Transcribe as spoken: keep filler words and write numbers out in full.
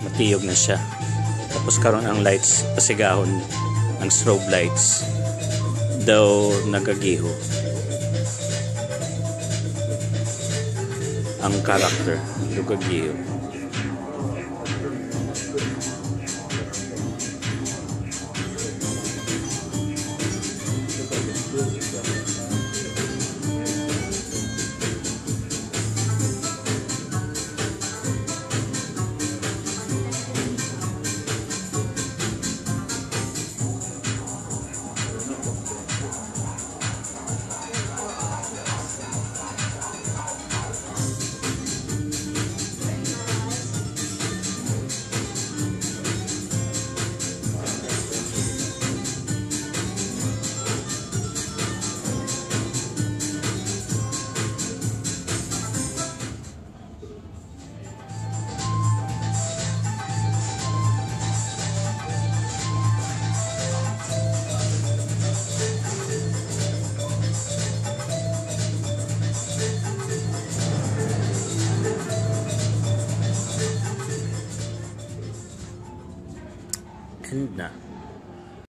Matiyog na siya. Tapos karon ang lights pasigahon ng strobe lights daw nagagiho ang character nagagiho. End na.